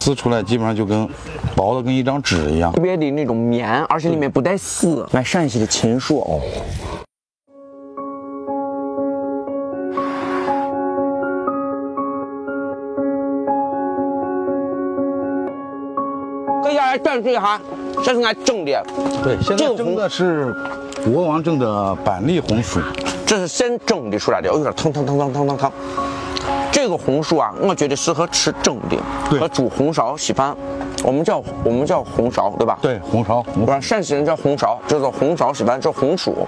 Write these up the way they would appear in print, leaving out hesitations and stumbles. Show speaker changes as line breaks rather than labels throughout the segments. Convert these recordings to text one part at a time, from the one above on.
撕出来基本上就跟薄的跟一张纸一样，
特别的那种绵，而且里面不带丝。俺陕西的秦树哦。给大家展示一下，这是俺蒸的。
对，现在蒸的是国王蒸的板栗红薯，
这是先蒸的出来的，有点腾。这个红薯啊，我觉得适合吃蒸的，和煮红烧稀饭。我们叫红烧，对吧？
对，红烧。
不然陕西人叫红烧，叫做红烧稀饭，叫红薯。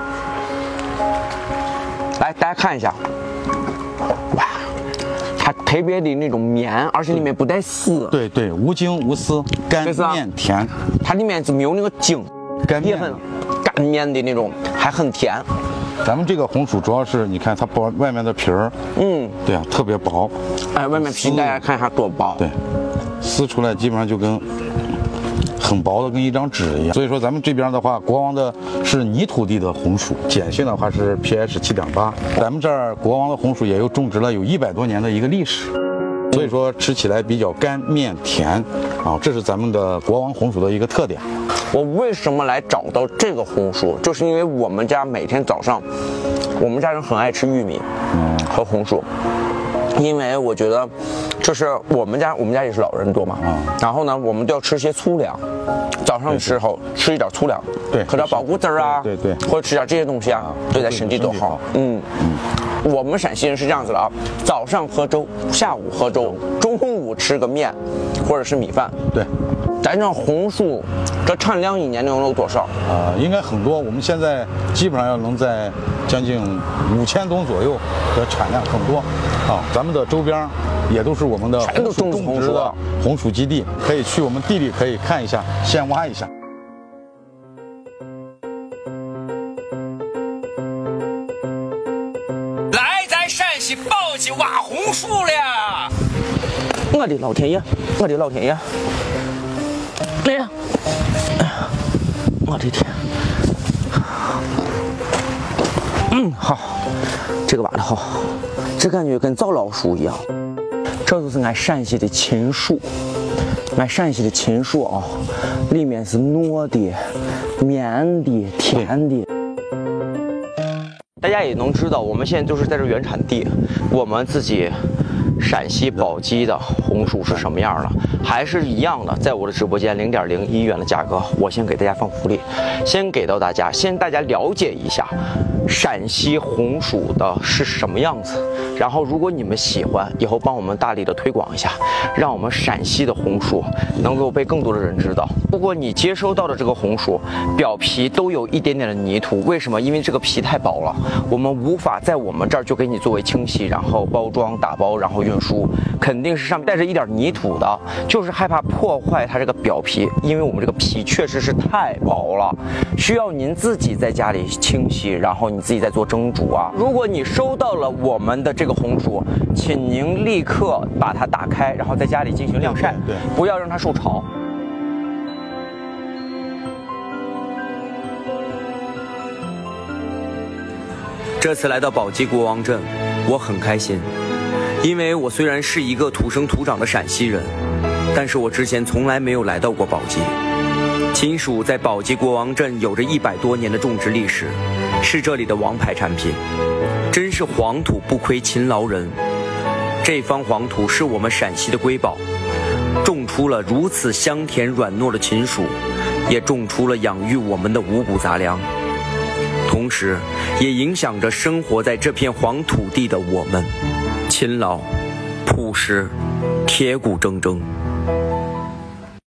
来，大家看一下，哇，它特别的那种绵，而且里面不带丝。
对，无筋无丝，干面甜。
它里面就没有那个筋，也很干面的那种，还很甜。
咱们这个红薯主要是你看它薄外面的皮儿，对啊，特别薄。
哎，外面皮大家看一下多薄。
对，撕出来基本上就跟很薄的跟一张纸一样。所以说咱们这边的话，国王的是泥土地的红薯，碱性的话是 pH 7.8。咱们这儿国王的红薯也有种植了有100多年的一个历史。所以说吃起来比较干面甜啊，这是咱们的国王红薯的一个特点。
我为什么来找到这个红薯，就是因为我们家每天早上，我们家人很爱吃玉米和红薯，因为我觉得，就是我们家也是老人多嘛，然后呢，我们都要吃些粗粮，早上的时候吃一点粗粮，
对，
喝点宝谷汁啊，
对，
或者吃点这些东西啊，对咱身体都好。我们陕西人是这样子的啊，早上喝粥，下午喝粥，中午吃个面，或者是米饭。
对，
咱这红薯，这产量一年能有多少？
应该很多。我们现在基本上要能在将近5000吨左右的产量，很多啊。咱们的周边也都是我们的
全都种
植的红薯基地，可以去我们地里可以看一下，先挖一下。
报起挖红薯了！我的老天爷，我的老天爷！哎呀，我的天！好，这个挖的好，这感觉跟枣老树一样。这就是俺陕西的秦树，俺陕西的秦树啊，里面是糯的、绵的、甜的。大家也能知道，我们现在就是在这原产地，我们自己陕西宝鸡的红薯是什么样的，还是一样的，在我的直播间0.01元的价格，我先给大家放福利，先给到大家，先大家了解一下陕西红薯的是什么样子，然后如果你们喜欢，以后帮我们大力的推广一下，让我们陕西的红薯能够被更多的人知道。如果你接收到的这个红薯表皮都有一点点的泥土，为什么？因为这个皮太薄了，我们无法在我们这儿就给你作为清洗，然后包装打包，然后运输，肯定是上面带着一点泥土的，就是害怕破坏它这个表皮，因为我们这个皮确实是太薄了，需要您自己在家里清洗，然后你自己在做蒸煮啊。如果你收到了我们的这个红薯，请您立刻把它打开，然后在家里进行晾晒，对，不要让它受潮。这次来到宝鸡国王镇，我很开心，因为我虽然是一个土生土长的陕西人，但是我之前从来没有来到过宝鸡。秦薯在宝鸡国王镇有着100多年的种植历史，是这里的王牌产品。真是黄土不亏勤劳人，这方黄土是我们陕西的瑰宝，种出了如此香甜软糯的秦薯，也种出了养育我们的五谷杂粮，同时也影响着生活在这片黄土地的我们，勤劳、朴实、铁骨铮铮。